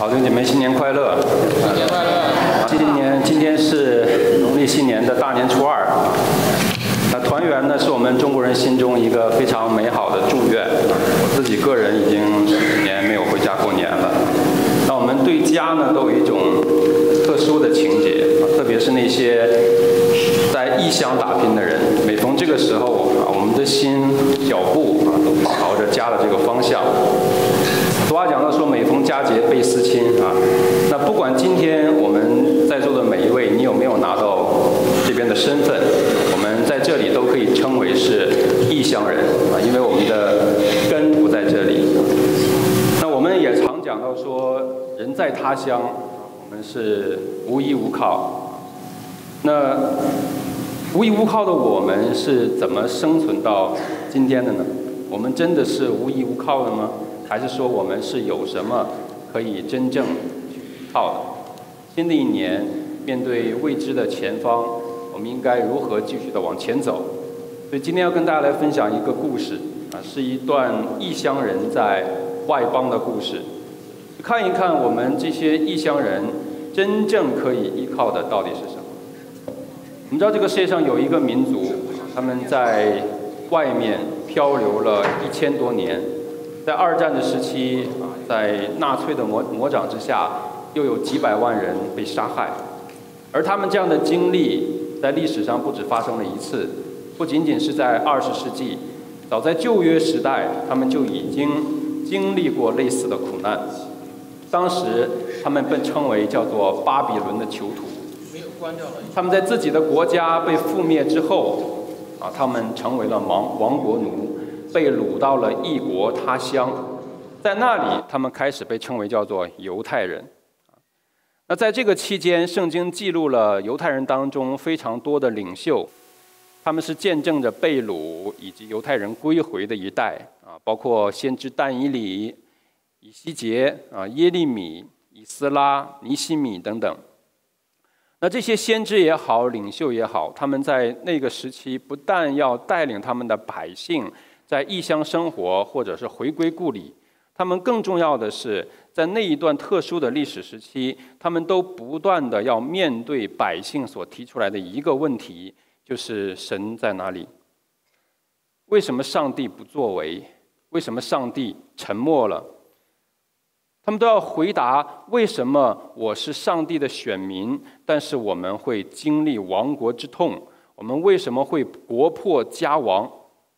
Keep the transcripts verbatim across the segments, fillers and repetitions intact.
好，弟兄姐妹，新年快乐！新年快乐！今年今天是农历新年的大年初二。那团圆呢，是我们中国人心中一个非常美好的祝愿。我自己个人已经十年没有回家过年了。那我们对家呢，都有一种特殊的情结，特别是那些在异乡打拼的人，每逢这个时候啊，我们的心脚步啊，都朝着家的这个方向。俗话讲到说，每逢佳节倍思亲啊。那不管今天我们在座的每一位，你有没有拿到这边的身份，我们在这里都可以称为是异乡人啊，因为我们的根不在这里。那我们也常讲到说，人在他乡，我们是无依无靠。那无依无靠的我们是怎么生存到今天的呢？我们真的是无依无靠的吗？还是说我们是有什么可以真正去依靠的？新的一年，面对未知的前方，我们应该如何继续的往前走？所以今天要跟大家来分享一个故事啊，是一段异乡人在外邦的故事。看一看我们这些异乡人真正可以依靠的到底是什么？我们知道这个世界上有一个民族，他们在外面漂流了一千多年。在二战的时期啊，在纳粹的魔魔掌之下，又有几百万人被杀害。而他们这样的经历，在历史上不止发生了一次，不仅仅是在二十世纪，早在旧约时代，他们就已经经历过类似的苦难。当时他们被称为叫做巴比伦的囚徒。他们在自己的国家被覆灭之后，啊，他们成为了亡亡国奴。被掳到了异国他乡，在那里他们开始被称为叫做犹太人。那在这个期间，圣经记录了犹太人当中非常多的领袖，他们是见证着被掳以及犹太人归回的一代啊，包括先知但以理、以西结啊、耶利米、以斯拉、尼希米等等。那这些先知也好，领袖也好，他们在那个时期不但要带领他们的百姓在异乡生活，或者是回归故里，他们更重要的是，在那一段特殊的历史时期，他们都不断的要面对百姓所提出来的一个问题，就是神在哪里？为什么上帝不作为？为什么上帝沉默了？他们都要回答：为什么我是上帝的选民，但是我们会经历亡国之痛？我们为什么会国破家亡？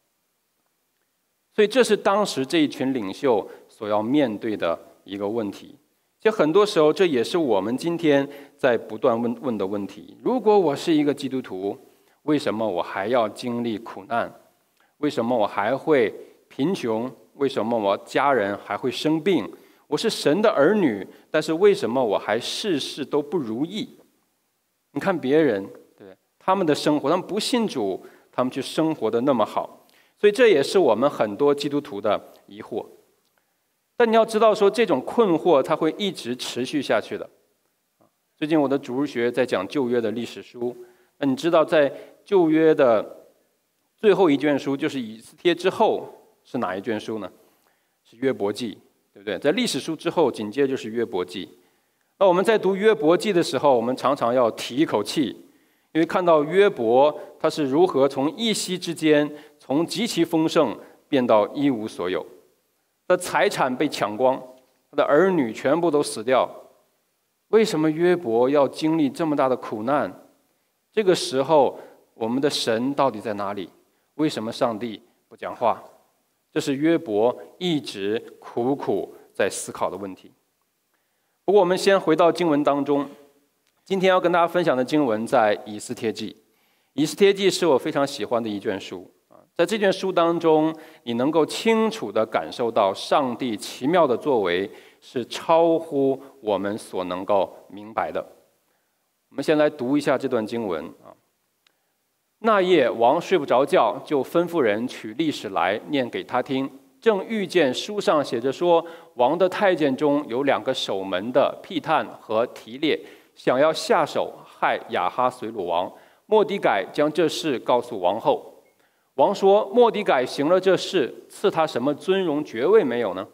所以这是当时这一群领袖所要面对的一个问题。其实很多时候，这也是我们今天在不断问问的问题。如果我是一个基督徒，为什么我还要经历苦难？为什么我还会贫穷？为什么我家人还会生病？我是神的儿女，但是为什么我还事事都不如意？你看别人，对他们的生活，他们不信主，他们却生活的那么好。所以这也是我们很多基督徒的疑惑。但你要知道说，这种困惑它会一直持续下去的。最近我的主日学在讲旧约的历史书，那你知道在旧约的最后一卷书，就是以斯帖之后是哪一卷书呢？是约伯记，对不对？在历史书之后，紧接着就是约伯记。那我们在读约伯记的时候，我们常常要提一口气，因为看到约伯他是如何从一夕之间，从极其丰盛变到一无所有，他的财产被抢光，他的儿女全部都死掉。为什么约伯要经历这么大的苦难？这个时候，我们的神到底在哪里？为什么上帝不讲话？这是约伯一直苦苦在思考的问题。不过，我们先回到经文当中，今天要跟大家分享的经文在以斯帖记。以斯帖记是我非常喜欢的一卷书。在这卷书当中，你能够清楚地感受到上帝奇妙的作为是超乎我们所能够明白的。我们先来读一下这段经文啊。那夜王睡不着觉，就吩咐人取历史来念给他听。正遇见书上写着说，王的太监中有两个守门的辟探和提列，想要下手害亚哈随鲁王。末底改将这事告诉王后。王说：“末底改行了这事，赐他什么尊荣爵位没有呢？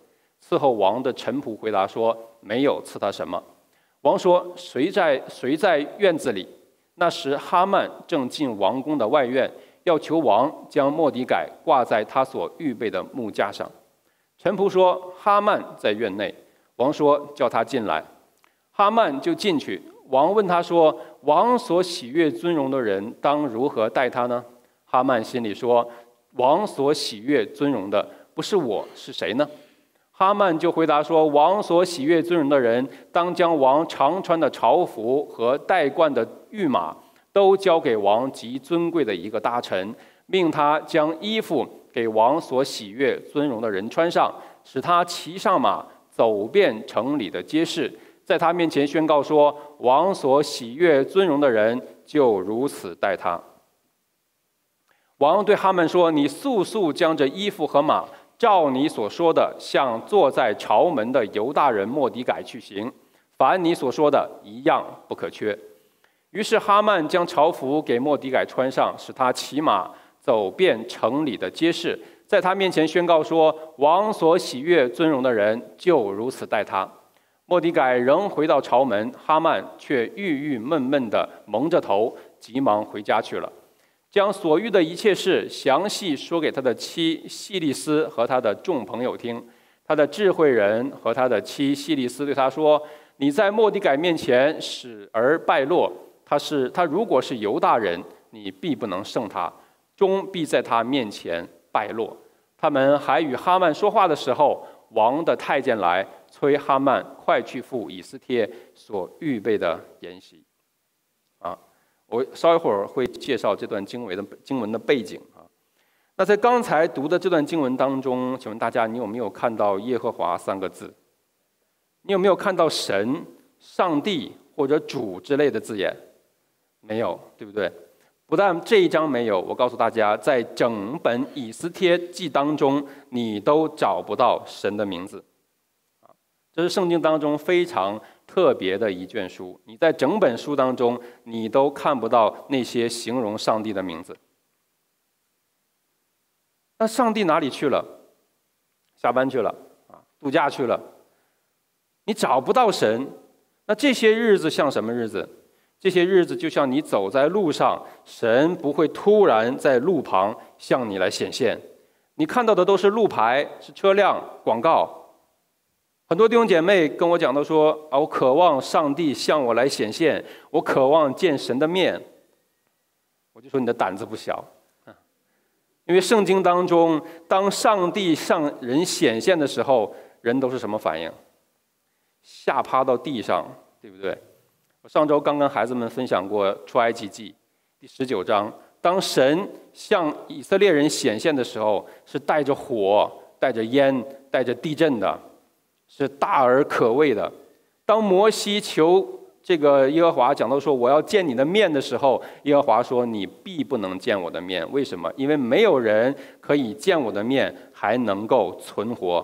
伺候王的臣仆回答说：“没有赐他什么。”王说：“谁在谁在院子里？”那时哈曼正进王宫的外院，要求王将末底改挂在他所预备的木架上。臣仆说：“哈曼在院内。”王说：“叫他进来。”哈曼就进去。王问他说：“王所喜悦尊荣的人，当如何待他呢？”哈曼心里说：“王所喜悦尊荣的，不是我，是谁呢？”哈曼就回答说：“王所喜悦尊荣的人，当将王常穿的朝服和戴冠的御马，都交给王极尊贵的一个大臣，命他将衣服给王所喜悦尊荣的人穿上，使他骑上马，走遍城里的街市，在他面前宣告说：王所喜悦尊荣的人，就如此待他。”王对哈曼说：“你速速将这衣服和马，照你所说的，向坐在朝门的犹大人末底改去行，凡你所说的，一样不可缺。”于是哈曼将朝服给末底改穿上，使他骑马走遍城里的街市，在他面前宣告说：王所喜悦尊荣的人，就如此待他。末底改仍回到朝门，哈曼却郁郁闷闷地蒙着头，急忙回家去了。将所遇的一切事详细说给他的妻希利斯和他的众朋友听。他的智慧人和他的妻希利斯对他说：“你在末底改面前使而败落，他是他如果是犹大人，你必不能胜他，终必在他面前败落。”他们还与哈曼说话的时候，王的太监来催哈曼快去赴以斯帖所预备的筵席。啊。我稍一会儿会介绍这段经文的经文的背景啊。那在刚才读的这段经文当中，请问大家，你有没有看到耶和华三个字？你有没有看到神、上帝或者主之类的字眼？没有，对不对？不但这一章没有，我告诉大家，在整本以斯帖记当中，你都找不到神的名字。这是圣经当中非常特别的一卷书，你在整本书当中，你都看不到那些形容上帝的名字。那上帝哪里去了？下班去了啊，度假去了。你找不到神，那这些日子像什么日子？这些日子就像你走在路上，神不会突然在路旁向你来显现，你看到的都是路牌、是车辆、广告。很多弟兄姐妹跟我讲到说啊，我渴望上帝向我来显现，我渴望见神的面。我就说你的胆子不小，因为圣经当中，当上帝向人显现的时候，人都是什么反应？下趴到地上，对不对？我上周刚跟孩子们分享过出埃及记第十九章，当神向以色列人显现的时候，是带着火、带着烟、带着地震的。是大而可畏的。当摩西求这个耶和华讲到说我要见你的面的时候，耶和华说你必不能见我的面。为什么？因为没有人可以见我的面还能够存活。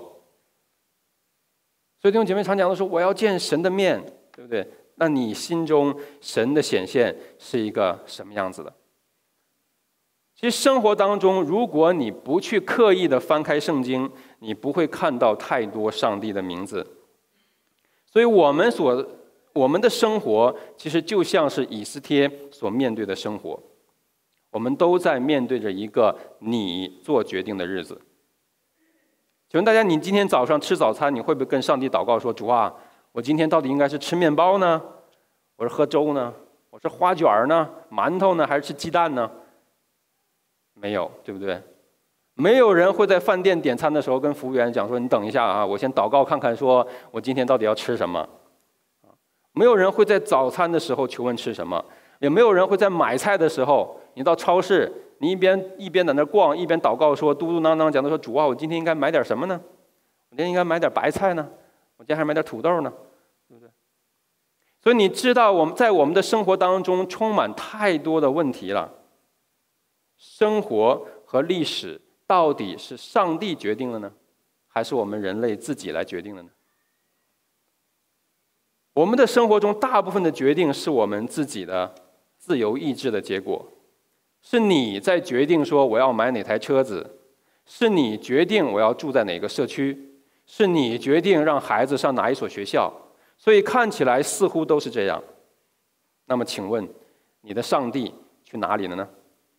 所以弟兄姐妹常讲到说我要见神的面，对不对？那你心中神的显现是一个什么样子的？其实生活当中，如果你不去刻意的翻开圣经，你不会看到太多上帝的名字。所以我们所我们的生活其实就像是以斯帖所面对的生活，我们都在面对着一个你做决定的日子。请问大家，你今天早上吃早餐，你会不会跟上帝祷告说：主啊，我今天到底应该是吃面包呢，我是喝粥呢，我是花卷呢，馒头呢，还是吃鸡蛋呢？没有，对不对？没有人会在饭店点餐的时候跟服务员讲说：你等一下啊，我先祷告看看，说我今天到底要吃什么。没有人会在早餐的时候求问吃什么，也没有人会在买菜的时候，你到超市，你一边一边在那逛，一边祷告说，嘟嘟囔囔讲到说：主啊，我今天应该买点什么呢？我今天应该买点白菜呢，我今天还买点土豆呢，对不对？所以你知道，我们在我们的生活当中充满太多的问题了。生活和历史到底是上帝决定了呢，还是我们人类自己来决定的呢？我们的生活中大部分的决定是我们自己的自由意志的结果，是你在决定说我要买哪台车子，是你决定我要住在哪个社区， 是你决定让孩子上哪一所学校，所以看起来似乎都是这样。那么请问，你的上帝去哪里了呢？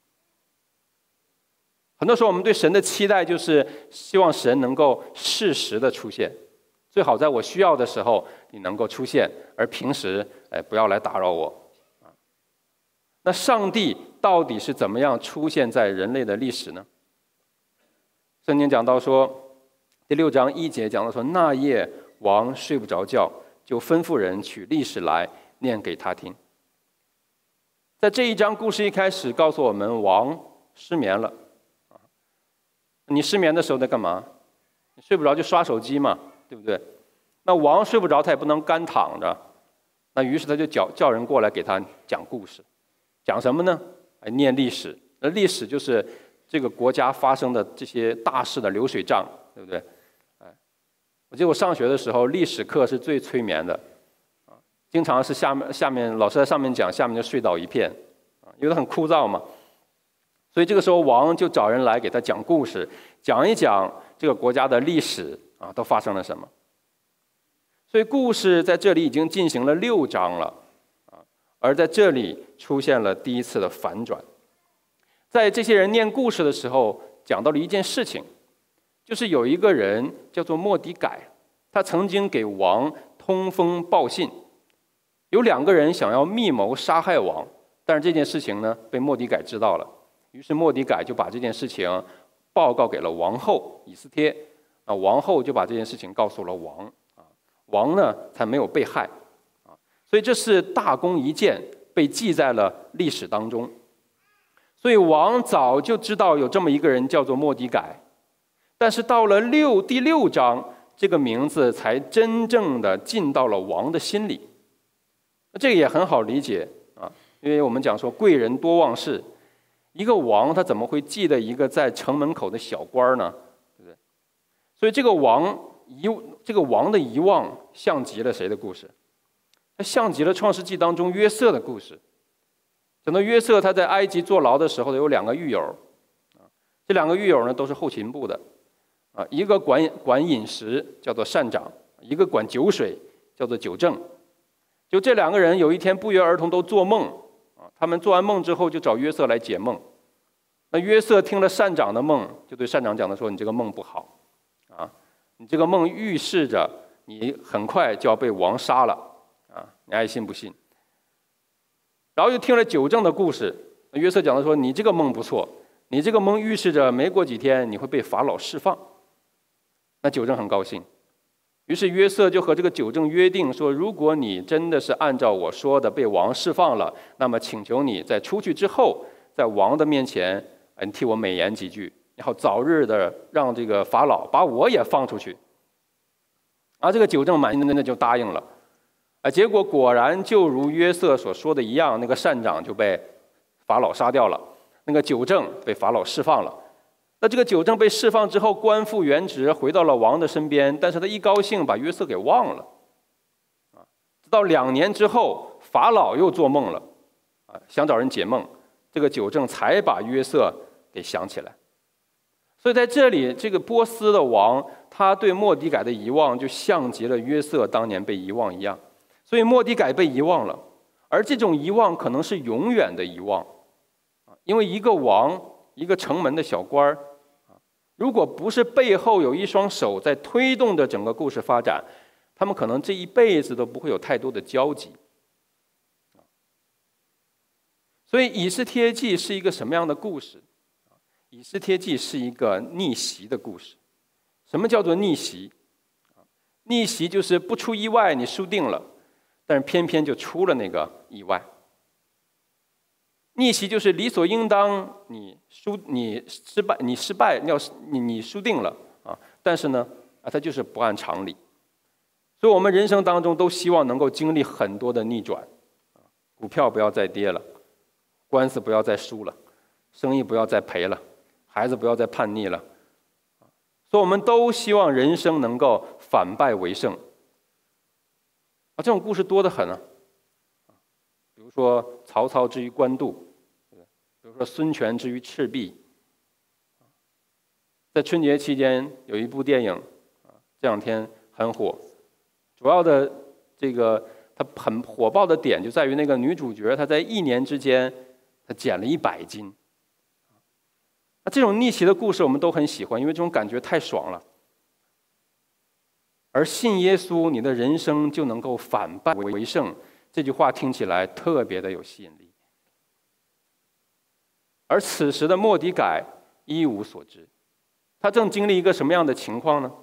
很多时候我们对神的期待就是希望神能够适时的出现，最好在我需要的时候你能够出现，而平时哎不要来打扰我。那上帝到底是怎么样出现在人类的历史呢？圣经讲到说，第六章一节讲到说，那夜王睡不着觉，就吩咐人取历史来念给他听。在这一章故事一开始告诉我们，王失眠了。你失眠的时候在干嘛？你睡不着就刷手机嘛，对不对？那王睡不着，他也不能干躺着，那于是他就叫叫人过来给他讲故事，讲什么呢？哎，念历史。那历史就是这个国家发生的这些大事的流水账，对不对？哎，我记得我上学的时候，历史课是最催眠的，啊，经常是下面下面老师在上面讲，下面就睡倒一片，啊，因为它很枯燥嘛。所以这个时候，王就找人来给他讲故事，讲一讲这个国家的历史啊，都发生了什么。所以故事在这里已经进行了六章了，啊，而在这里出现了第一次的反转。在这些人念故事的时候，讲到了一件事情，就是有一个人叫做末底改，他曾经给王通风报信，有两个人想要密谋杀害王，但是这件事情呢被末底改知道了。于是末底改就把这件事情报告给了王后以斯帖，啊，王后就把这件事情告诉了王，啊，王呢才没有被害，啊，所以这是大功一件，被记在了历史当中。所以王早就知道有这么一个人叫做末底改，但是到了六第六章，这个名字才真正的进到了王的心里。这个也很好理解啊，因为我们讲说贵人多忘事。一个王他怎么会记得一个在城门口的小官呢？对不对？所以这个王遗这个王的遗忘，像极了谁的故事？它像极了创世纪当中约瑟的故事。讲到约瑟他在埃及坐牢的时候有两个狱友，这两个狱友呢都是后勤部的，啊，一个管管饮食叫做膳长，一个管酒水叫做酒政。就这两个人有一天不约而同都做梦。他们做完梦之后就找约瑟来解梦，那约瑟听了膳长的梦，就对膳长讲的说：“你这个梦不好，啊，你这个梦预示着你很快就要被王杀了，啊，你爱信不信？”然后又听了酒政的故事，约瑟讲的说：“你这个梦不错，你这个梦预示着没过几天你会被法老释放。”那酒政很高兴。于是约瑟就和这个酒政约定说，如果你真的是按照我说的被王释放了，那么请求你在出去之后，在王的面前，你替我美言几句，然后早日的让这个法老把我也放出去。而这个酒政满心的就答应了，啊，结果果然就如约瑟所说的一样，那个膳长就被法老杀掉了，那个酒政被法老释放了。那这个酒政被释放之后，官复原职，回到了王的身边，但是他一高兴把约瑟给忘了，啊，直到两年之后，法老又做梦了，啊，想找人解梦，这个酒政才把约瑟给想起来。所以在这里，这个波斯的王，他对末底改的遗忘，就像极了约瑟当年被遗忘一样。所以末底改被遗忘了，而这种遗忘可能是永远的遗忘，啊，因为一个王，一个城门的小官儿。如果不是背后有一双手在推动着整个故事发展，他们可能这一辈子都不会有太多的交集。所以以斯帖记是一个什么样的故事？以斯帖记是一个逆袭的故事。什么叫做逆袭？逆袭就是不出意外你输定了，但是偏偏就出了那个意外。逆袭就是理所应当，你输你失败，你失败，要你你输定了啊！但是呢，啊，它就是不按常理。所以，我们人生当中都希望能够经历很多的逆转，啊，股票不要再跌了，官司不要再输了，生意不要再赔了，孩子不要再叛逆了，啊，所以我们都希望人生能够反败为胜。啊，这种故事多得很啊！比如说曹操之于官渡。比如说孙权之于赤壁，在春节期间有一部电影这两天很火，主要的这个它很火爆的点就在于那个女主角她在一年之间她减了一百斤。那这种逆袭的故事我们都很喜欢，因为这种感觉太爽了。而信耶稣，你的人生就能够反败为胜，这句话听起来特别的有吸引力。而此时的末底改一无所知，他正经历一个什么样的情况呢？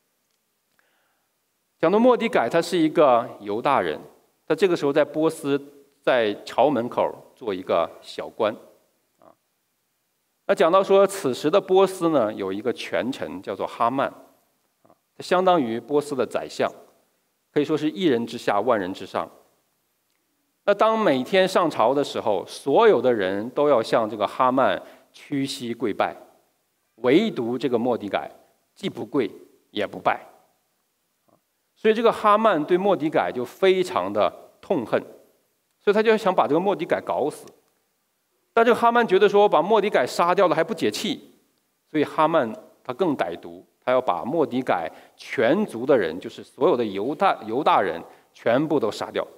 讲到末底改，他是一个犹大人，他这个时候在波斯，在朝门口做一个小官。啊，那讲到说，此时的波斯呢，有一个权臣叫做哈曼，啊，他相当于波斯的宰相，可以说是一人之下，万人之上。那当每天上朝的时候，所有的人都要向这个哈曼屈膝跪拜，唯独这个末底改既不跪也不拜。所以这个哈曼对末底改就非常的痛恨，所以他就想把这个末底改搞死。但这个哈曼觉得说把末底改杀掉了还不解气，所以哈曼他更歹毒，他要把末底改全族的人，就是所有的犹大犹大人全部都杀掉。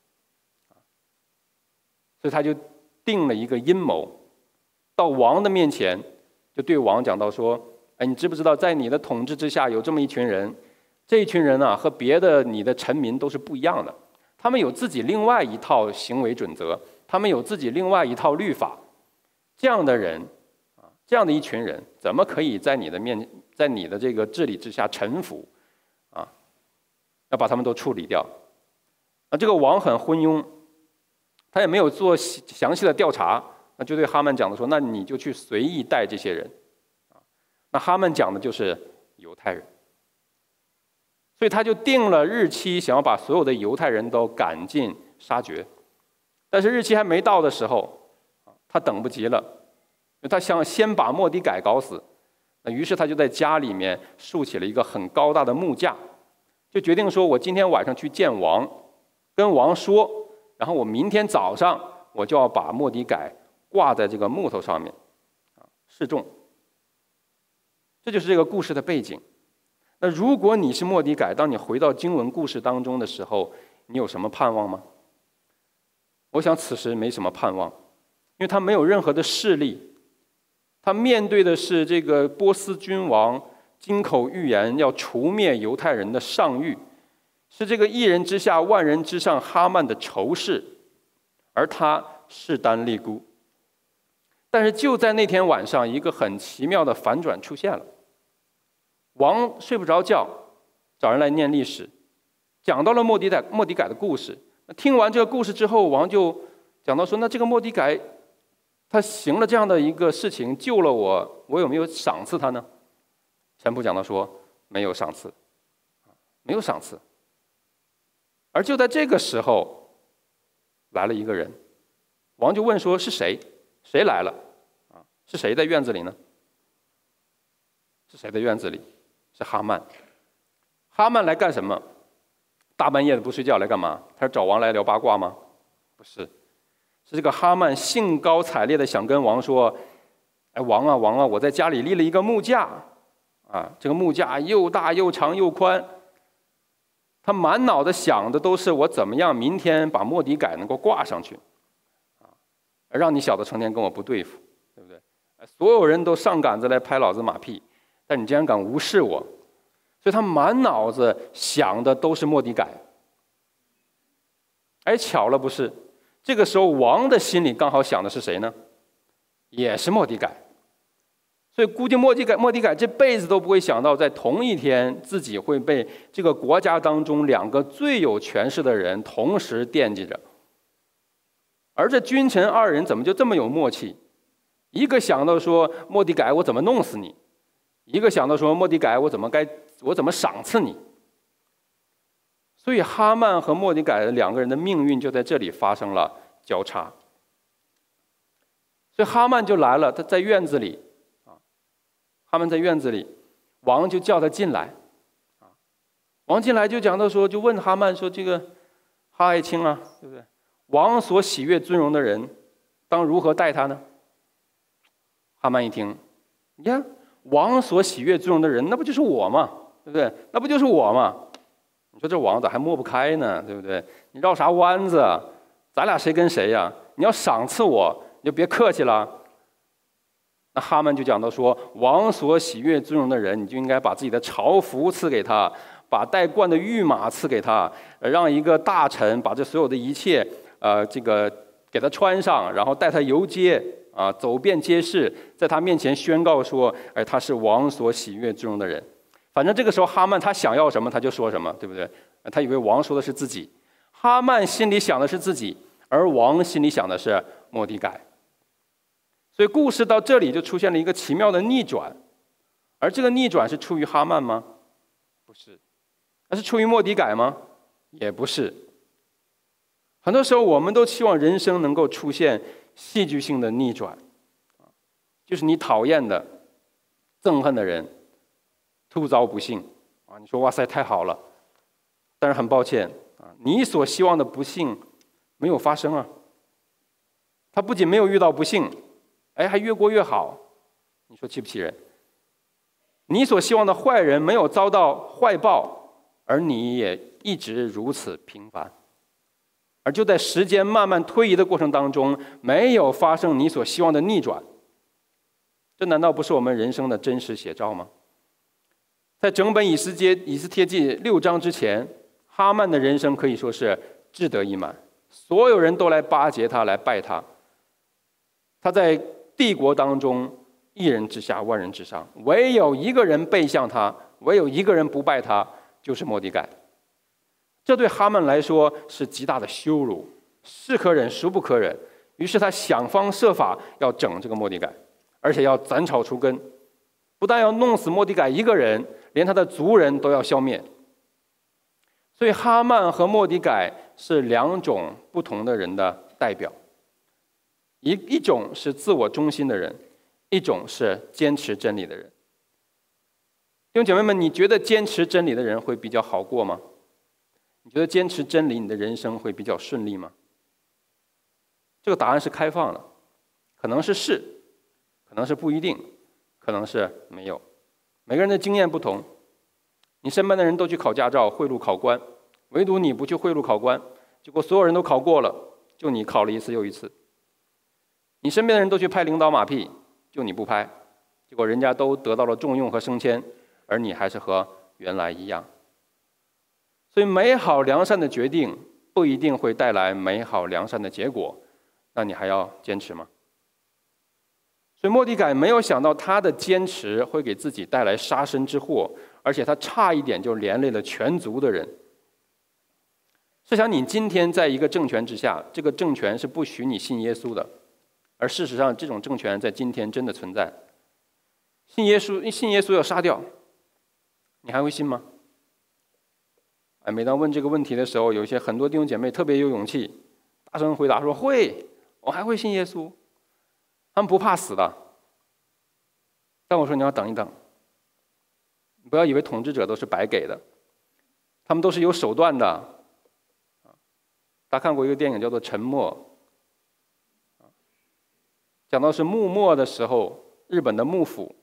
所以他就定了一个阴谋，到王的面前就对王讲到说：哎，你知不知道在你的统治之下有这么一群人？这一群人啊，和别的你的臣民都是不一样的，他们有自己另外一套行为准则，他们有自己另外一套律法。这样的人啊，这样的一群人，怎么可以在你的面，在你的这个治理之下臣服？啊，要把他们都处理掉。啊，这个王很昏庸，他也没有做详细的调查，那就对哈曼讲的说：那你就去随意待这些人。啊，那哈曼讲的就是犹太人。所以他就定了日期，想要把所有的犹太人都赶尽杀绝。但是日期还没到的时候，他等不及了，他想先把末底改搞死。那于是他就在家里面竖起了一个很高大的木架，就决定说：我今天晚上去见王，跟王说，然后我明天早上我就要把末底改挂在这个木头上面，啊，示众。这就是这个故事的背景。那如果你是末底改，当你回到经文故事当中的时候，你有什么盼望吗？我想此时没什么盼望，因为他没有任何的势力，他面对的是这个波斯君王金口玉言要除灭犹太人的上谕，是这个一人之下万人之上哈曼的仇视，而他势单力孤。但是就在那天晚上，一个很奇妙的反转出现了。王睡不着觉，找人来念历史，讲到了末底改末底改的故事。听完这个故事之后，王就讲到说：那这个末底改他行了这样的一个事情，救了我，我有没有赏赐他呢？神父讲到说：没有赏赐，没有赏赐。而就在这个时候，来了一个人，王就问说：是谁？谁来了？啊，是谁在院子里呢？是谁的院子里？是哈曼。哈曼来干什么？大半夜的不睡觉来干嘛？他是找王来聊八卦吗？不是，是这个哈曼兴高采烈的想跟王说：哎，王啊王啊，我在家里立了一个木架，啊，这个木架又大又长又宽。他满脑子想的都是我怎么样明天把末底改能够挂上去，啊，让你小子成天跟我不对付，对不对？所有人都上杆子来拍老子马屁，但你竟然敢无视我，所以他满脑子想的都是末底改。哎，巧了不是，这个时候王的心里刚好想的是谁呢？也是末底改。所以估计末底改末底改这辈子都不会想到，在同一天自己会被这个国家当中两个最有权势的人同时惦记着。而这君臣二人怎么就这么有默契？一个想到说末底改我怎么弄死你，一个想到说末底改我怎么该我怎么赏赐你。所以哈曼和末底改两个人的命运就在这里发生了交叉。所以哈曼就来了，他在院子里啊，哈曼在院子里，王就叫他进来啊。王进来就讲到说，就问哈曼说：“这个哈爱卿啊，对不对？王所喜悦尊荣的人，当如何待他呢？”哈曼一听，你看王所喜悦尊荣的人，那不就是我吗？ 对不对？那不就是我吗？你说这王咋还摸不开呢？对不对？你绕啥弯子啊？咱俩谁跟谁呀？你要赏赐我，你就别客气了。那哈曼就讲到说，王所喜悦尊荣的人，你就应该把自己的朝服赐给他，把带冠的御马赐给他，让一个大臣把这所有的一切，呃，这个给他穿上，然后带他游街啊，走遍街市，在他面前宣告说，哎，他是王所喜悦尊荣的人。反正这个时候哈曼他想要什么他就说什么，对不对？他以为王说的是自己，哈曼心里想的是自己，而王心里想的是末底改。所以故事到这里就出现了一个奇妙的逆转，而这个逆转是出于哈曼吗？不是。那是出于末底改吗？也不是。很多时候我们都期望人生能够出现戏剧性的逆转，就是你讨厌的、憎恨的人突遭不幸啊！你说哇塞，太好了，但是很抱歉啊，你所希望的不幸没有发生啊。他不仅没有遇到不幸，哎，还越过越好，你说气不气人？你所希望的坏人没有遭到坏报，而你也一直如此平凡，而就在时间慢慢推移的过程当中，没有发生你所希望的逆转。这难道不是我们人生的真实写照吗？在整本以斯帖以斯帖记六章之前，哈曼的人生可以说是志得意满，所有人都来巴结他，来拜他。他在帝国当中一人之下，万人之上，唯有一个人背向他，唯有一个人不拜他，就是末底改。这对哈曼来说是极大的羞辱，是可忍孰不可忍。于是他想方设法要整这个末底改，而且要斩草除根，不但要弄死末底改一个人，连他的族人都要消灭。所以哈曼和末底改是两种不同的人的代表，一一种是自我中心的人，一种是坚持真理的人。弟兄姐妹们，你觉得坚持真理的人会比较好过吗？你觉得坚持真理，你的人生会比较顺利吗？这个答案是开放的，可能是是，可能是不一定，可能是没有。每个人的经验不同，你身边的人都去考驾照、贿赂考官，唯独你不去贿赂考官，结果所有人都考过了，就你考了一次又一次。你身边的人都去拍领导马屁，就你不拍，结果人家都得到了重用和升迁，而你还是和原来一样。所以美好良善的决定不一定会带来美好良善的结果，那你还要坚持吗？所以末底改没有想到他的坚持会给自己带来杀身之祸，而且他差一点就连累了全族的人。试想你今天在一个政权之下，这个政权是不许你信耶稣的，而事实上这种政权在今天真的存在。信耶稣信耶稣要杀掉，你还会信吗？哎，每当问这个问题的时候，有一些很多弟兄姐妹特别有勇气，大声回答说会，我还会信耶稣。他们不怕死的。但我说你要等一等，不要以为统治者都是白给的，他们都是有手段的。大家看过一个电影叫做《沉默》，讲到是幕末的时候，日本的幕府，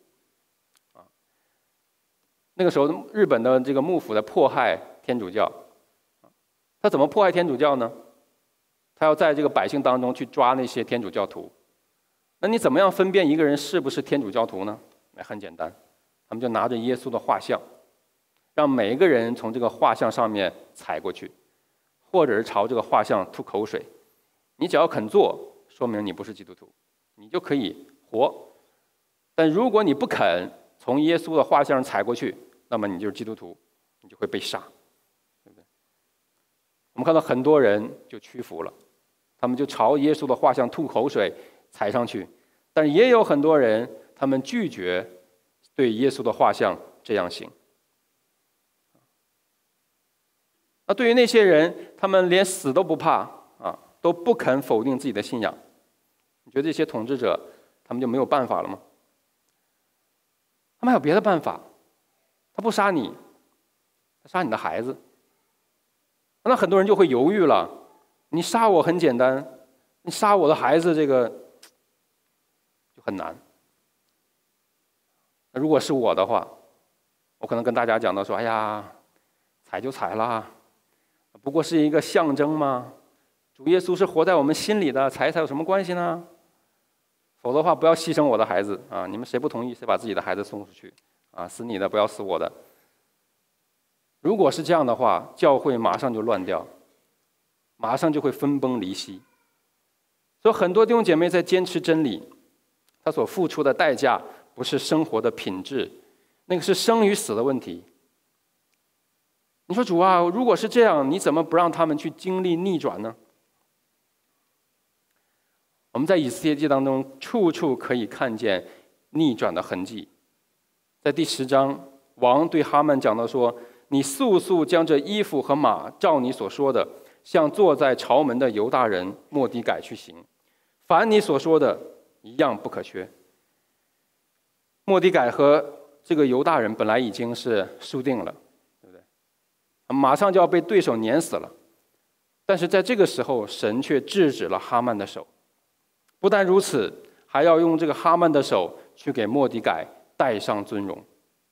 那个时候日本的这个幕府在迫害天主教。他怎么迫害天主教呢？他要在这个百姓当中去抓那些天主教徒。那你怎么样分辨一个人是不是天主教徒呢？那很简单，他们就拿着耶稣的画像，让每一个人从这个画像上面踩过去，或者是朝这个画像吐口水。你只要肯做，说明你不是基督徒，你就可以活。但如果你不肯从耶稣的画像上踩过去，那么你就是基督徒，你就会被杀，对不对？我们看到很多人就屈服了，他们就朝耶稣的画像吐口水，踩上去。但也有很多人，他们拒绝对耶稣的画像这样行。那对于那些人，他们连死都不怕啊，都不肯否定自己的信仰，你觉得这些统治者他们就没有办法了吗？他们还有别的办法，他不杀你，他杀你的孩子。那很多人就会犹豫了，你杀我很简单，你杀我的孩子这个就很难。如果是我的话， 我可能跟大家讲到说，哎呀，踩就踩啦，不过是一个象征嘛。主耶稣是活在我们心里的，踩一踩有什么关系呢？否则的话，不要牺牲我的孩子啊！你们谁不同意，谁把自己的孩子送出去啊？死你的，不要死我的。如果是这样的话，教会马上就乱掉，马上就会分崩离析。所以很多弟兄姐妹在坚持真理，他所付出的代价不是生活的品质，那个是生与死的问题。你说主啊，如果是这样，你怎么不让他们去经历逆转呢？我们在以斯帖记当中处处可以看见逆转的痕迹。在第十章，王对哈曼讲到说，你速速将这衣服和马照你所说的，向坐在朝门的犹大人末底改去行，凡你所说的一样不可缺。末底改和这个犹大人本来已经是输定了，对不对？马上就要被对手碾死了，但是在这个时候，神却制止了哈曼的手。不但如此，还要用这个哈曼的手去给末底改戴上尊荣。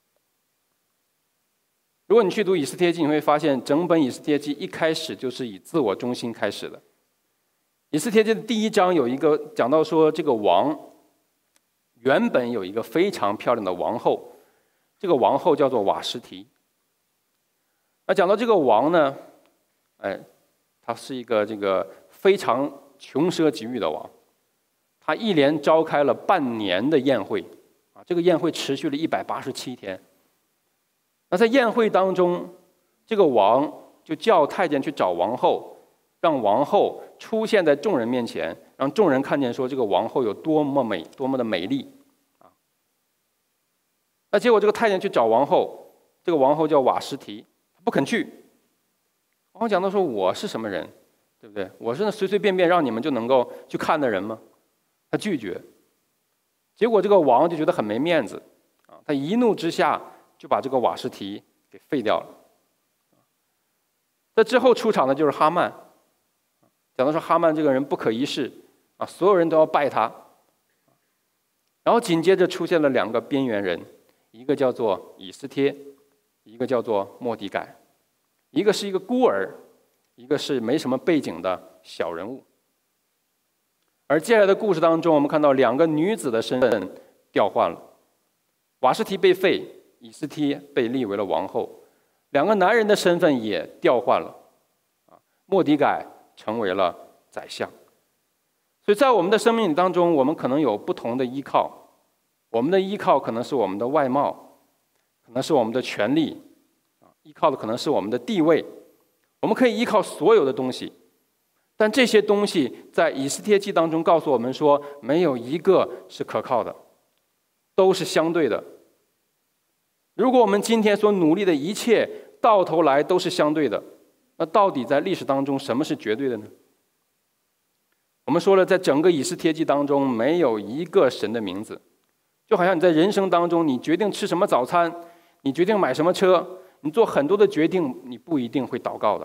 如果你去读以斯帖记，你会发现整本以斯帖记一开始就是以自我中心开始的。以斯帖记的第一章有一个讲到说，这个王原本有一个非常漂亮的王后，这个王后叫做瓦实提。那讲到这个王呢，哎，他是一个这个非常穷奢极欲的王。他一连召开了半年的宴会，啊，这个宴会持续了一百八十七天。那在宴会当中，这个王就叫太监去找王后，让王后出现在众人面前，让众人看见说这个王后有多么美，多么的美丽啊。那结果这个太监去找王后，这个王后叫瓦实提，不肯去。王后讲到说，我是什么人，对不对？我是那随随便便让你们就能够去看的人吗？他拒绝，结果这个王就觉得很没面子啊，他一怒之下就把这个瓦实提给废掉了。在之后出场的就是哈曼，讲到说哈曼这个人不可一世啊，所有人都要拜他。然后紧接着出现了两个边缘人，一个叫做以斯帖，一个叫做末底改，一个是一个孤儿，一个是没什么背景的小人物。而接下来的故事当中，我们看到两个女子的身份调换了，瓦实提被废，以斯帖被立为了王后，两个男人的身份也调换了，啊，末底改成为了宰相。所以在我们的生命当中，我们可能有不同的依靠，我们的依靠可能是我们的外貌，可能是我们的权利，啊，依靠的可能是我们的地位，我们可以依靠所有的东西。但这些东西在以斯帖记当中告诉我们说，没有一个是可靠的，都是相对的。如果我们今天所努力的一切到头来都是相对的，那到底在历史当中什么是绝对的呢？我们说了，在整个以斯帖记当中没有一个神的名字，就好像你在人生当中，你决定吃什么早餐，你决定买什么车，你做很多的决定，你不一定会祷告的。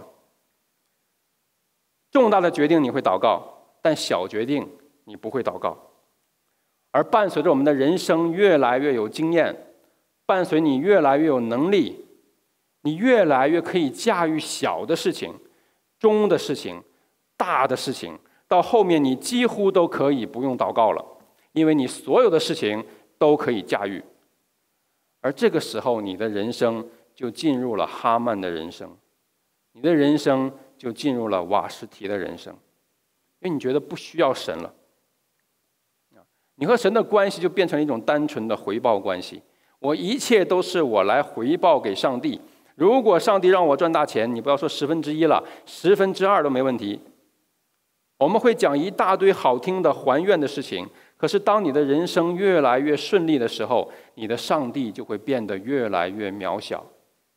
重大的决定你会祷告，但小决定你不会祷告。而伴随着我们的人生越来越有经验，伴随你越来越有能力，你越来越可以驾驭小的事情、中的事情、大的事情，到后面你几乎都可以不用祷告了，因为你所有的事情都可以驾驭。而这个时候，你的人生就进入了哈曼的人生，你的人生就进入了瓦实提的人生，因为你觉得不需要神了，你和神的关系就变成了一种单纯的回报关系。我一切都是我来回报给上帝。如果上帝让我赚大钱，你不要说十分之一了，十分之二都没问题。我们会讲一大堆好听的还愿的事情，可是当你的人生越来越顺利的时候，你的上帝就会变得越来越渺小。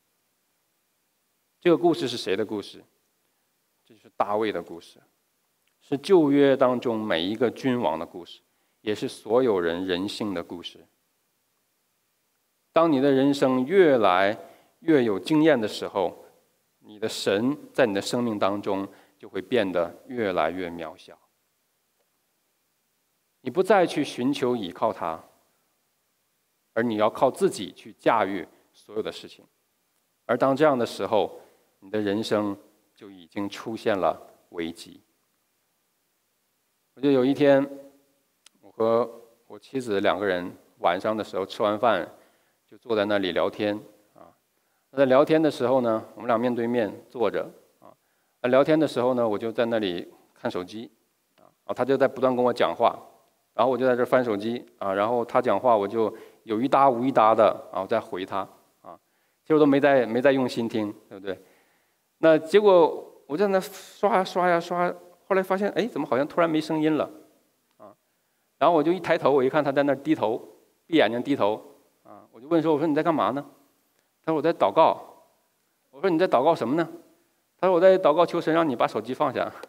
这个故事是谁的故事？这就是大卫的故事，是旧约当中每一个君王的故事，也是所有人人性的故事。当你的人生越来越有经验的时候，你的神在你的生命当中就会变得越来越渺小。你不再去寻求倚靠他，而你要靠自己去驾驭所有的事情。而当这样的时候，你的人生就已经出现了危机。我记得有一天，我和我妻子两个人晚上的时候吃完饭，就坐在那里聊天啊。在聊天的时候呢，我们俩面对面坐着啊。聊天的时候呢，我就在那里看手机啊，他就在不断跟我讲话。然后我就在这翻手机啊，然后他讲话我就有一搭无一搭的啊，我再回他啊，其实我都没在没在用心听，对不对？那结果我在那刷呀刷呀刷，后来发现哎，怎么好像突然没声音了啊？然后我就一抬头，我一看他在那低头，闭眼睛低头啊，我就问说，我说你在干嘛呢？他说我在祷告。我说你在祷告什么呢？他说我在祷告求神让你把手机放下。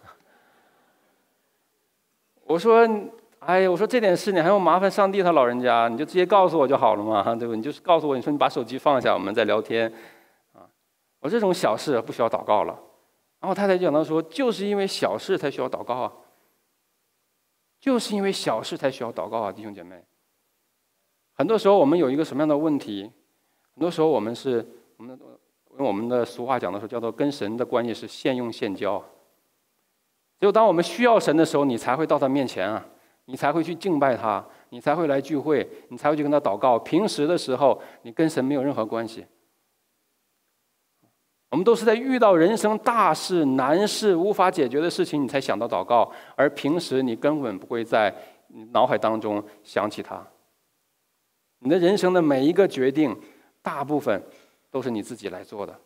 我说。哎呀，我说这点事你还用麻烦上帝他老人家，你就直接告诉我就好了嘛，对吧？你就是告诉我，你说你把手机放下，我们在聊天，啊，我这种小事不需要祷告了。然后太太就讲到说，就是因为小事才需要祷告啊，就是因为小事才需要祷告啊，弟兄姐妹。很多时候我们有一个什么样的问题？很多时候我们是我们用我们的俗话讲的时候，叫做跟神的关系是现用现交。只有当我们需要神的时候，你才会到他面前啊。你才会去敬拜他，你才会来聚会，你才会去跟他祷告。平时的时候，你跟神没有任何关系。我们都是在遇到人生大事、难事、无法解决的事情，你才想到祷告，而平时你根本不会在脑海当中想起他。你的人生的每一个决定，大部分都是你自己来做的。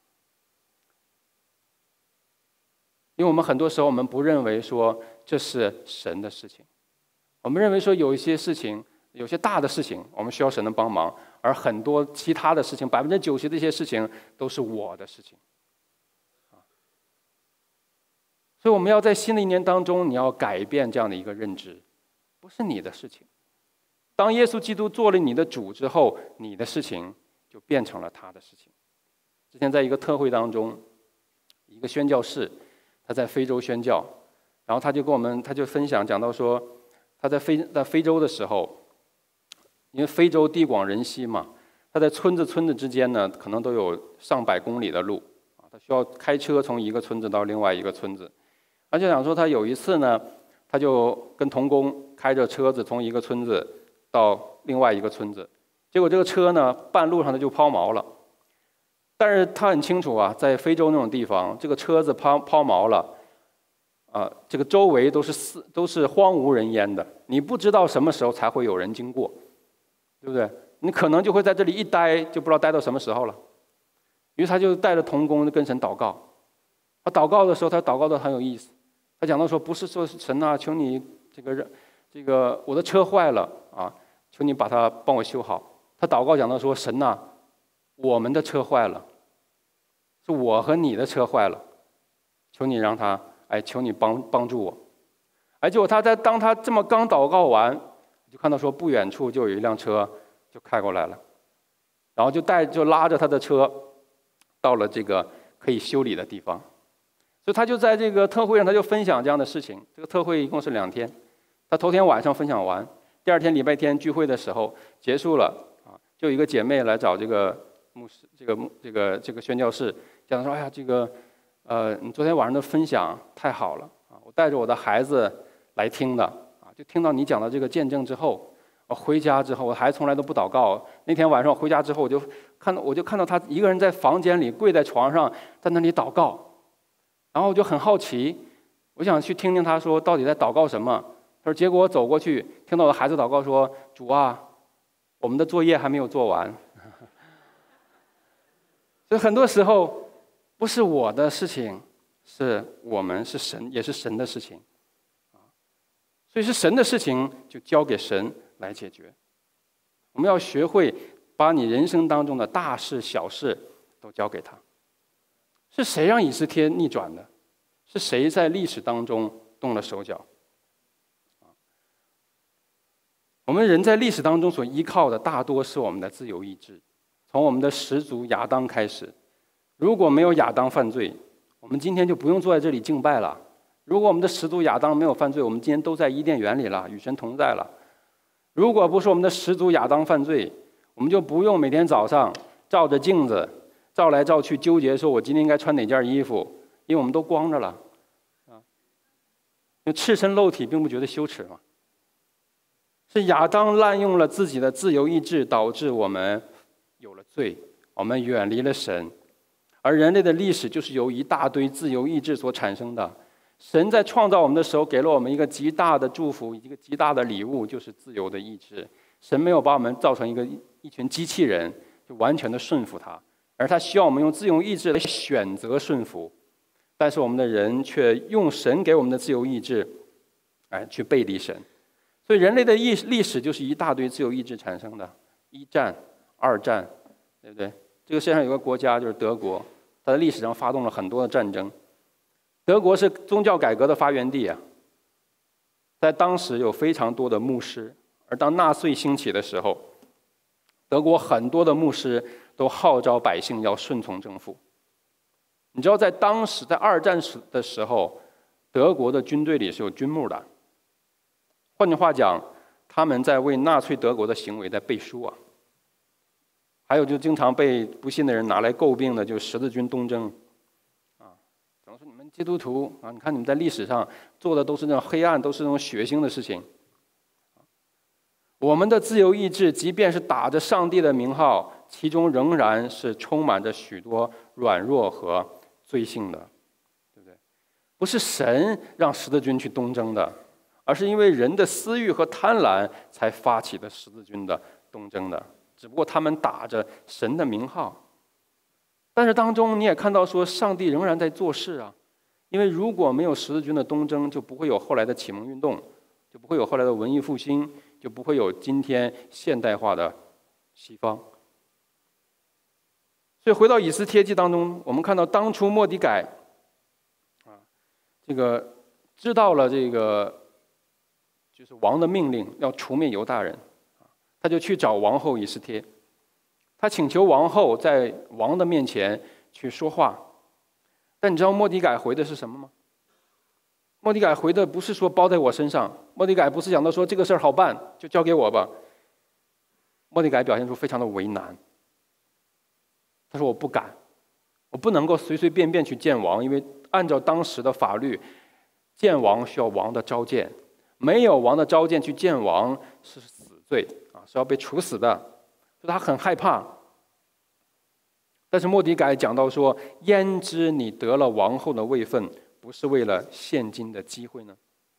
因为我们很多时候，我们不认为说这是神的事情。我们认为说有一些事情，有些大的事情，我们需要神的帮忙，而很多其他的事情，百分之九十的一些事情都是我的事情。所以我们要在新的一年当中，你要改变这样的一个认知，不是你的事情。当耶稣基督做了你的主之后，你的事情就变成了他的事情。之前在一个特会当中，一个宣教士他在非洲宣教，然后他就跟我们，他就分享讲到说。他在非在非洲的时候，因为非洲地广人稀嘛，他在村子村子之间呢，可能都有上百公里的路啊，他需要开车从一个村子到另外一个村子。他就想说，他有一次呢，他就跟同工开着车子从一个村子到另外一个村子，结果这个车呢，半路上他就抛锚了。但是他很清楚啊，在非洲那种地方，这个车子抛抛锚了。啊，这个周围都是四都是荒无人烟的，你不知道什么时候才会有人经过，对不对？你可能就会在这里一待，就不知道待到什么时候了。于是他就带着同工跟神祷告。他祷告的时候，他祷告的很有意思。他讲到说，不是说神啊，求你这个这个我的车坏了啊，求你把它帮我修好。他祷告讲到说，神啊，我们的车坏了，是我和你的车坏了，求你让他。哎，求你帮帮助我！哎，结果他在当他这么刚祷告完，就看到说不远处就有一辆车就开过来了，然后就带就拉着他的车到了这个可以修理的地方，所以他就在这个特会上他就分享这样的事情。这个特会一共是两天，他头天晚上分享完，第二天礼拜天聚会的时候结束了啊，就有一个姐妹来找这个牧师，这个这个这个宣教士，讲说，哎呀，这个。呃，你昨天晚上的分享太好了啊！我带着我的孩子来听的啊，就听到你讲的这个见证之后，我回家之后，我孩子从来都不祷告。那天晚上我回家之后，我就看到，我就看到他一个人在房间里跪在床上，在那里祷告。然后我就很好奇，我想去听听他说到底在祷告什么。他说，结果我走过去，听到我的孩子祷告说：“主啊，我们的作业还没有做完。”所以很多时候。不是我的事情，是我们是神，也是神的事情，啊，所以是神的事情就交给神来解决。我们要学会把你人生当中的大事小事都交给他。是谁让以斯帖逆转的？是谁在历史当中动了手脚？我们人在历史当中所依靠的大多是我们的自由意志，从我们的始祖亚当开始。如果没有亚当犯罪，我们今天就不用坐在这里敬拜了。如果我们的始祖亚当没有犯罪，我们今天都在伊甸园里了，与神同在了。如果不是我们的始祖亚当犯罪，我们就不用每天早上照着镜子，照来照去，纠结说我今天应该穿哪件衣服，因为我们都光着了，啊，因为赤身露体并不觉得羞耻嘛。是亚当滥用了自己的自由意志，导致我们有了罪，我们远离了神。而人类的历史就是由一大堆自由意志所产生的。神在创造我们的时候，给了我们一个极大的祝福，一个极大的礼物，就是自由的意志。神没有把我们造成一个一群机器人，就完全的顺服他，而他需要我们用自由意志来选择顺服。但是我们的人却用神给我们的自由意志，哎，去背离神。所以人类的历历史就是一大堆自由意志产生的。一战、二战，对不对？这个世界上有个国家就是德国，它在历史上发动了很多的战争。德国是宗教改革的发源地啊，在当时有非常多的牧师，而当纳粹兴起的时候，德国很多的牧师都号召百姓要顺从政府。你知道，在当时在二战时的时候，德国的军队里是有军牧的。换句话讲，他们在为纳粹德国的行为在背书啊。还有就经常被不信的人拿来诟病的，就是十字军东征啊，总说你们基督徒啊，你看你们在历史上做的都是那种黑暗，都是那种血腥的事情。我们的自由意志，即便是打着上帝的名号，其中仍然是充满着许多软弱和罪性的，对不对？不是神让十字军去东征的，而是因为人的私欲和贪婪才发起的十字军的东征的。只不过他们打着神的名号，但是当中你也看到说，上帝仍然在做事啊。因为如果没有十字军的东征，就不会有后来的启蒙运动，就不会有后来的文艺复兴，就不会有今天现代化的西方。所以回到以斯帖记当中，我们看到当初末底改啊，这个知道了这个就是王的命令要除灭犹大人，他就去找王后以斯帖，他请求王后在王的面前去说话。但你知道末底改回的是什么吗？末底改回的不是说包在我身上，末底改不是讲到说这个事儿好办，就交给我吧。末底改表现出非常的为难，他说我不敢，我不能够随随便便去见王，因为按照当时的法律，见王需要王的召见，没有王的召见去见王是死罪啊，是要被处死的，所以他很害怕。但是末底改讲到说，焉知你得了王后的位分，不是为了现今的机会呢？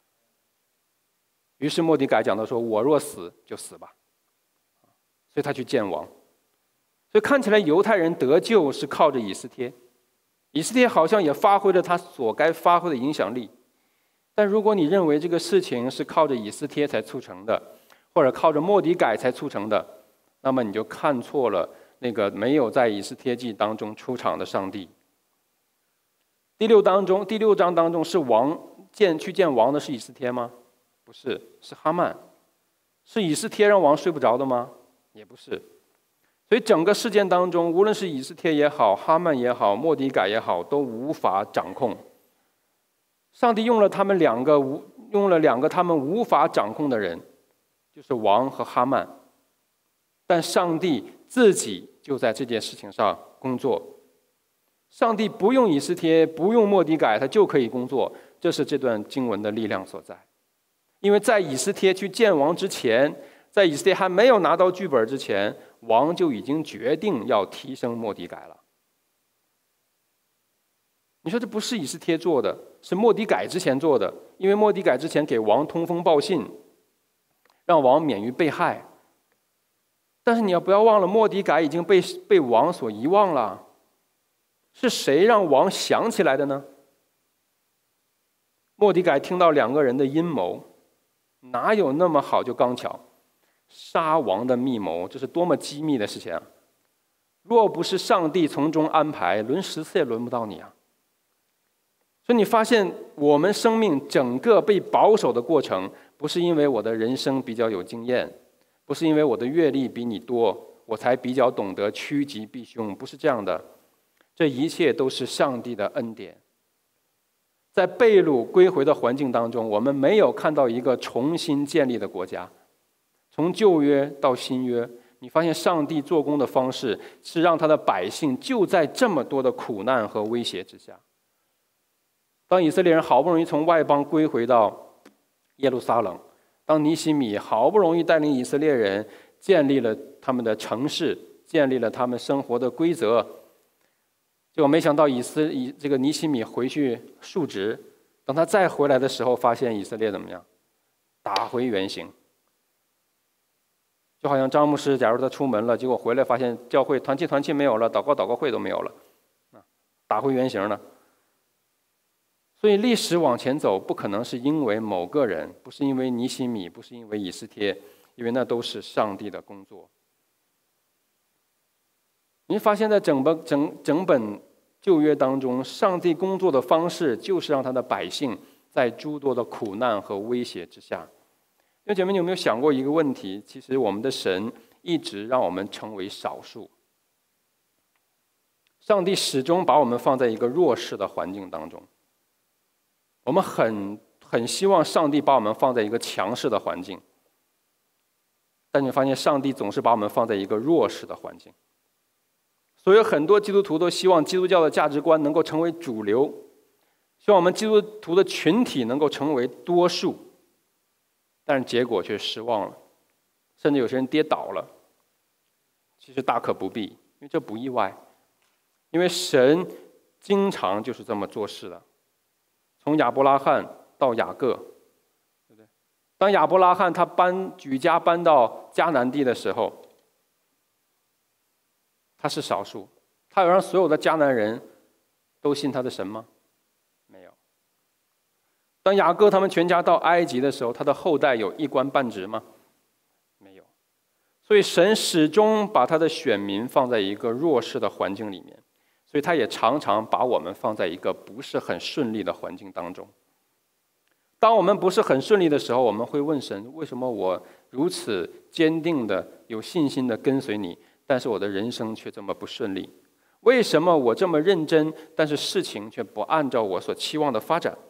于是末底改讲到说，我若死就死吧，所以他去见王。所以看起来犹太人得救是靠着以斯帖，以斯帖好像也发挥了他所该发挥的影响力。但如果你认为这个事情是靠着以斯帖才促成的，或者靠着末底改才促成的，那么你就看错了那个没有在以斯帖记当中出场的上帝。第六当中，第六章当中是王见去见王的是以斯帖吗？不是，是哈曼。是以斯帖让王睡不着的吗？也不是。所以整个事件当中，无论是以斯帖也好，哈曼也好，末底改也好，都无法掌控。上帝用了他们两个无用了两个他们无法掌控的人，就是王和哈曼。但上帝自己就在这件事情上工作。上帝不用以斯帖，不用末底改，他就可以工作。这是这段经文的力量所在。因为在以斯帖去见王之前，在以斯帖还没有拿到剧本之前，王就已经决定要提升末底改了。你说这不是以斯帖做的，是末底改之前做的。因为末底改之前给王通风报信，让王免于被害。但是你要不要忘了，末底改已经被被王所遗忘了。是谁让王想起来的呢？末底改听到两个人的阴谋，哪有那么好就刚巧？杀王的密谋，这是多么机密的事情啊！若不是上帝从中安排，轮十次也轮不到你啊！所以你发现，我们生命整个被保守的过程，不是因为我的人生比较有经验，不是因为我的阅历比你多，我才比较懂得趋吉避凶，不是这样的。这一切都是上帝的恩典。在被掳归回的环境当中，我们没有看到一个重新建立的国家。从旧约到新约， 你发现上帝做工的方式是让他的百姓就在这么多的苦难和威胁之下。当以色列人好不容易从外邦归回到耶路撒冷，当尼希米好不容易带领以色列人建立了他们的城市，建立了他们生活的规则，结果没想到以色以这个尼希米回去述职，等他再回来的时候，发现以色列怎么样？打回原形。就好像张牧师，假如他出门了，结果回来发现教会团契团契没有了，祷告祷告会都没有了，打回原形了。所以历史往前走，不可能是因为某个人，不是因为尼希米，不是因为以斯帖，因为那都是上帝的工作。你发现在整本整整本旧约当中，上帝工作的方式就是让他的百姓在诸多的苦难和威胁之下。弟兄姐妹，你有没有想过一个问题？其实我们的神一直让我们成为少数，上帝始终把我们放在一个弱势的环境当中。我们很很希望上帝把我们放在一个强势的环境，但你发现上帝总是把我们放在一个弱势的环境。所以很多基督徒都希望基督教的价值观能够成为主流，希望我们基督徒的群体能够成为多数，但是结果却失望了，甚至有些人跌倒了。其实大可不必，因为这不意外，因为神经常就是这么做事的。从亚伯拉罕到雅各，对不对？当亚伯拉罕他搬举家搬到迦南地的时候，他是少数，他有让所有的迦南人都信他的神吗？没有。当雅各他们全家到埃及的时候，他的后代有一官半职吗？没有。所以神始终把他的选民放在一个弱势的环境里面，所以他也常常把我们放在一个不是很顺利的环境当中。当我们不是很顺利的时候，我们会问神，为什么我如此坚定的有信心的跟随你，但是我的人生却这么不顺利？为什么我这么认真，但是事情却不按照我所期望的发展？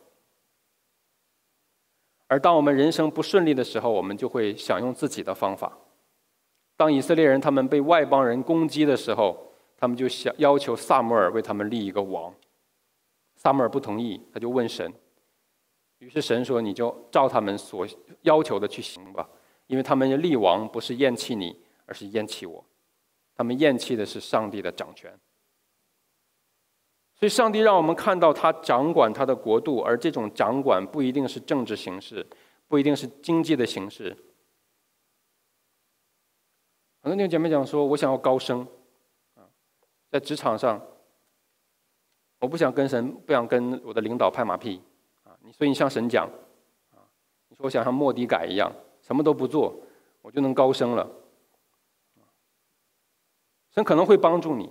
而当我们人生不顺利的时候，我们就会想用自己的方法。当以色列人他们被外邦人攻击的时候，他们就想要求撒母耳为他们立一个王。撒母耳不同意，他就问神。于是神说：“你就照他们所要求的去行吧，因为他们立王不是厌弃你，而是厌弃我。他们厌弃的是上帝的掌权。”所以上帝让我们看到他掌管他的国度，而这种掌管不一定是政治形式，不一定是经济的形式。很多弟兄姐妹讲说，我想要高升，在职场上，我不想跟神，不想跟我的领导拍马屁啊！你所以你向神讲啊，你说我想像末底改一样，什么都不做，我就能高升了。神可能会帮助你，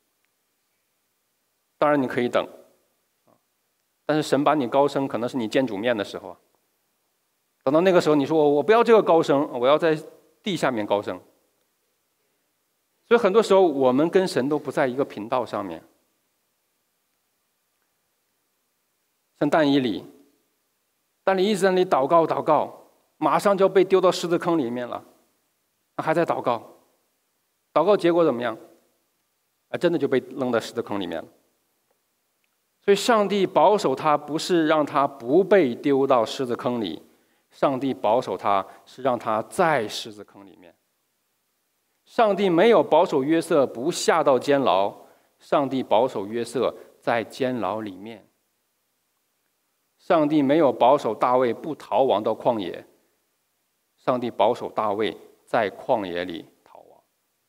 当然你可以等，但是神把你高升，可能是你见主面的时候。等到那个时候，你说我我不要这个高升，我要在地下面高升。所以很多时候，我们跟神都不在一个频道上面。像但以理，但以理一直在那里祷告祷告，马上就要被丢到狮子坑里面了，还在祷告，祷告结果怎么样？啊，真的就被扔到狮子坑里面了。所以上帝保守他，不是让他不被丢到狮子坑里，上帝保守他是让他在狮子坑里面。上帝没有保守约瑟不下到监牢，上帝保守约瑟在监牢里面。上帝没有保守大卫不逃亡到旷野，上帝保守大卫在旷野里逃亡。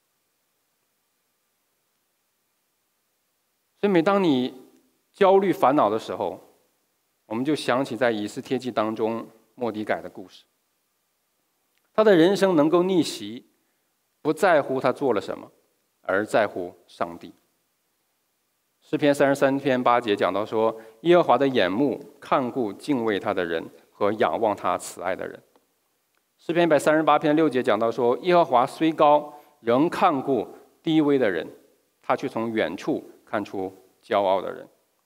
所以每当你焦虑烦恼的时候，我们就想起在以斯帖记当中末底改的故事。他的人生能够逆袭，不在乎他做了什么，而在乎上帝。诗篇三十三篇八节讲到说，耶和华的眼目看顾敬畏他的人和仰望他慈爱的人。诗篇一百三十八篇六节讲到说，耶和华虽高，仍看顾低微的人，他却从远处看出骄傲的人。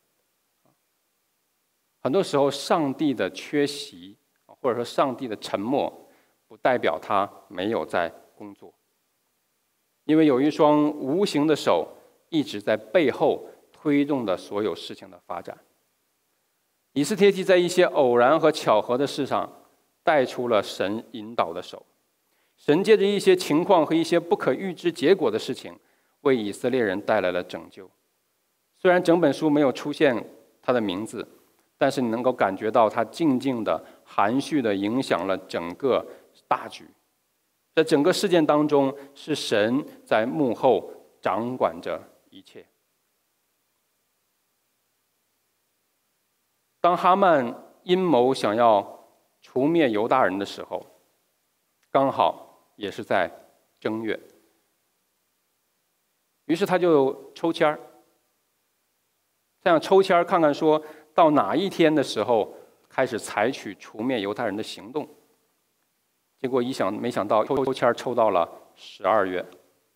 很多时候，上帝的缺席，或者说上帝的沉默，不代表他没有在工作。 因为有一双无形的手一直在背后推动着所有事情的发展。以斯帖记在一些偶然和巧合的事上带出了神引导的手，神借着一些情况和一些不可预知结果的事情，为以色列人带来了拯救。虽然整本书没有出现他的名字，但是你能够感觉到他静静的、含蓄的影响了整个大局。在整个事件当中，是神在幕后掌管着一切。当哈曼阴谋想要除灭犹大人的时候，刚好也是在正月，于是他就抽签儿，这样抽签儿看看说到哪一天的时候开始采取除灭犹太人的行动。结果一想没想到抽签儿抽到了十二月。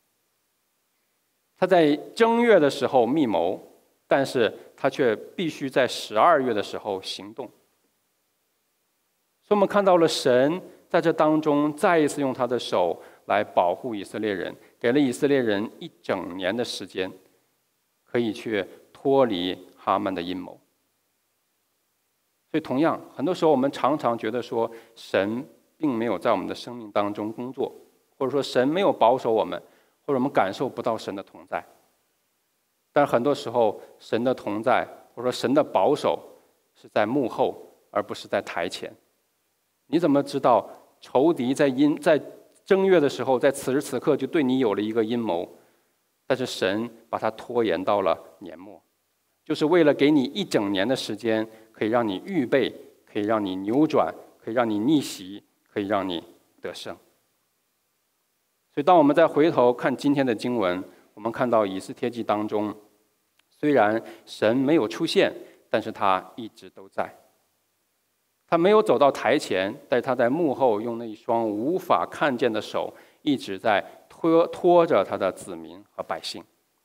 他在正月的时候密谋，但是他却必须在十二月的时候行动。所以我们看到了神在这当中再一次用他的手来保护以色列人，给了以色列人一整年的时间，可以去脱离哈曼的阴谋。所以同样，很多时候我们常常觉得说神并没有在我们的生命当中工作，或者说神没有保守我们，或者我们感受不到神的同在。但很多时候神的同在或者说神的保守是在幕后，而不是在台前。你怎么知道仇敌在阴在正月的时候，在此时此刻就对你有了一个阴谋，但是神把它拖延到了年末，就是为了给你一整年的时间，可以让你预备，可以让你扭转，可以让你逆袭，可以让你得胜。所以当我们再回头看今天的经文，我们看到以斯帖记当中，虽然神没有出现，但是他一直都在。他没有走到台前，但是他在幕后用那一双无法看见的手，一直在拖拖着他的子民和百姓。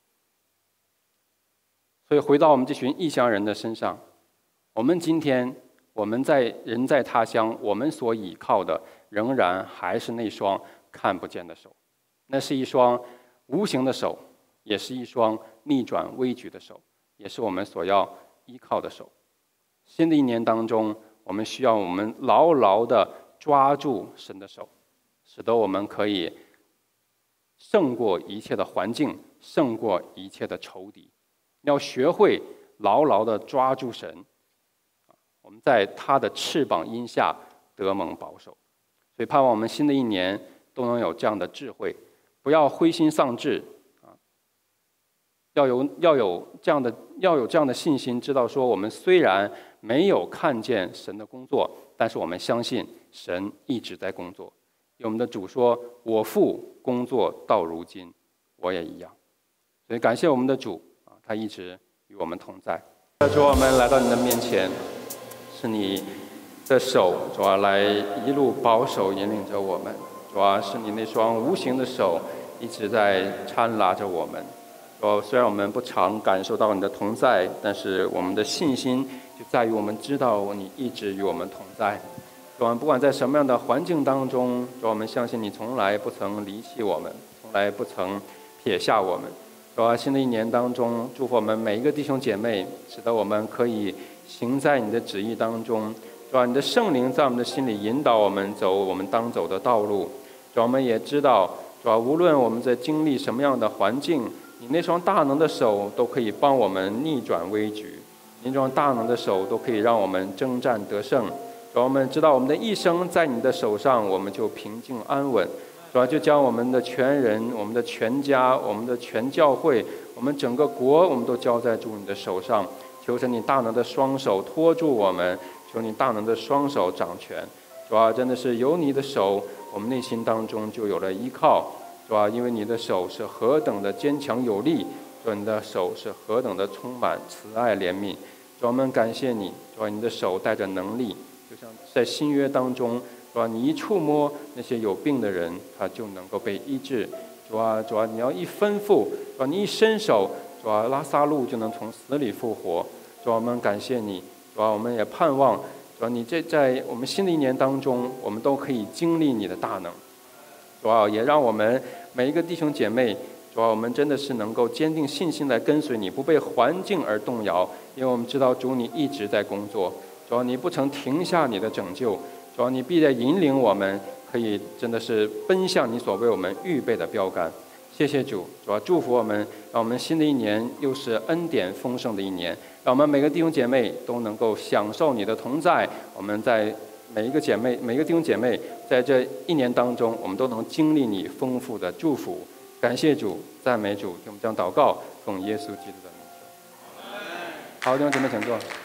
所以回到我们这群异乡人的身上，我们今天我们在人在他乡，我们所倚靠的仍然还是那双看不见的手，那是一双无形的手，也是一双逆转危局的手，也是我们所要依靠的手。新的一年当中，我们需要我们牢牢地抓住神的手，使得我们可以胜过一切的环境，胜过一切的仇敌。要学会牢牢地抓住神，我们在他的翅膀荫下得蒙保守。所以盼望我们新的一年都能有这样的智慧，不要灰心丧志啊，要有要有这样的要有这样的信心，知道说我们虽然没有看见神的工作，但是我们相信神一直在工作。我们的主说：“我父工作到如今，我也一样。”所以感谢我们的主啊，他一直与我们同在。主，我们来到你的面前，是你的手，主啊，来一路保守引领着我们。主啊，是你那双无形的手一直在搀拉着我们。主，虽然我们不常感受到你的同在，但是我们的信心就在于我们知道你一直与我们同在。主啊，不管在什么样的环境当中，主啊，我们相信你从来不曾离弃我们，从来不曾撇下我们。主啊，新的一年当中，祝福我们每一个弟兄姐妹，使得我们可以行在你的旨意当中。主啊，你的圣灵在我们的心里引导我们走我们当走的道路。主啊，我们也知道，主啊，无论我们在经历什么样的环境，你那双大能的手都可以帮我们逆转危局，你那双大能的手都可以让我们征战得胜。主啊，我们知道我们的一生在你的手上，我们就平静安稳。主啊，就将我们的全人、我们的全家、我们的全教会、我们整个国，我们都交在主你的手上。求神你大能的双手托住我们，求你大能的双手掌权。主啊，真的是有你的手，我们内心当中就有了依靠。主啊，因为你的手是何等的坚强有力，主啊，你的手是何等的充满慈爱怜悯。主啊，我们感谢你，主啊，你的手带着能力，就像在新约当中，主啊，你一触摸那些有病的人，他就能够被医治。主啊，主啊，你要一吩咐，主啊，你一伸手，主啊，拉撒路就能从死里复活。主啊，我们感谢你，主啊，我们也盼望，主啊，你这在我们新的一年当中，我们都可以经历你的大能。主啊，也让我们每一个弟兄姐妹，主啊，我们真的是能够坚定信心来跟随你，不被环境而动摇，因为我们知道主你一直在工作，主啊，你不曾停下你的拯救，主啊，你必在引领我们，可以真的是奔向你所为我们预备的标杆。谢谢主，主啊，祝福我们，让我们新的一年又是恩典丰盛的一年，让我们每个弟兄姐妹都能够享受你的同在。我们在每一个姐妹、每一个弟兄姐妹，在这一年当中，我们都能经历你丰富的祝福。感谢主，赞美主，我们将祷告奉耶稣基督的名求。好，弟兄姐妹请坐。